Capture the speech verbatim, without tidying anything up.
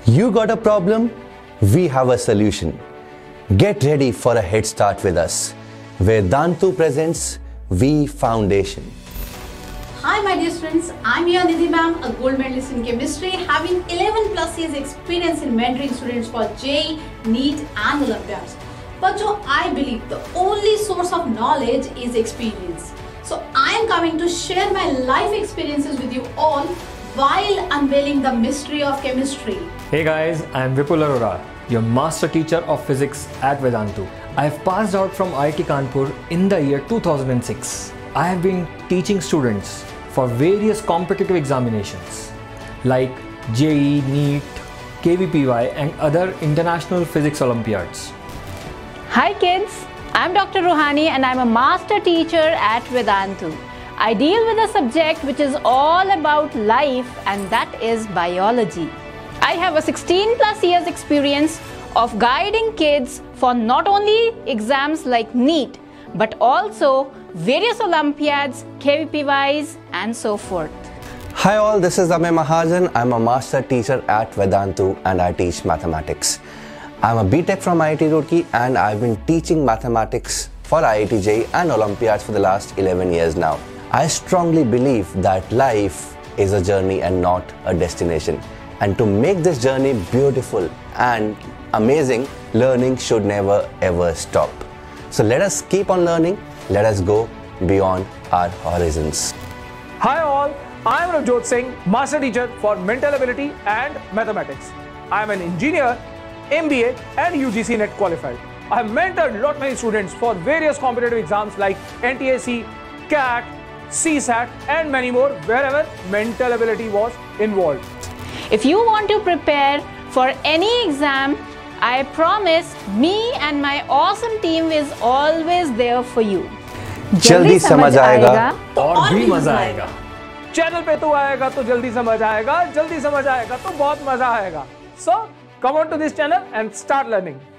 You got a problem? We have a solution. Get ready for a head start with us. Vedantu presents V Foundation. Hi my dear students, I'm your Nidhi ma'am, a gold medalist in chemistry, having eleven plus years experience in mentoring students for J E E, NEET and Olympiads. But so I believe the only source of knowledge is experience. So I am coming to share my life experiences with you all while unveiling the mystery of chemistry. Hey guys, I am Vipul Arora, your master teacher of physics at Vedantu. I have passed out from I I T Kanpur in the year two thousand six. I have been teaching students for various competitive examinations like J E E, NEET, K V P Y and other international physics Olympiads. Hi kids, I'm Doctor Ruhani and I'm a master teacher at Vedantu. I deal with a subject which is all about life, and that is biology. I have a sixteen plus years experience of guiding kids for not only exams like NEET but also various Olympiads, K V P Ys and so forth. Hi all, this is Amey Mahajan. I'm a master teacher at Vedantu and I teach mathematics. I'm a B Tech from I I T Roorkee and I've been teaching mathematics for I I T J E E and Olympiads for the last eleven years now. I strongly believe that life is a journey and not a destination. And to make this journey beautiful and amazing, learning should never ever stop. So let us keep on learning. Let us go beyond our horizons. Hi all, I am Navjot Singh, master teacher for mental ability and mathematics. I am an engineer, M B A and U G C NET qualified. I have mentored lot many students for various competitive exams like N T A C, C A T, C SAT and many more wherever mental ability was involved. If you want to prepare for any exam, I promise me and my awesome team is always there for you. जल्दी समझ आएगा और भी मजा आएगा. Channel पे तो आएगा तो जल्दी समझ आएगा, जल्दी समझ आएगा तो बहुत मजा आएगा. So come on to this channel and start learning.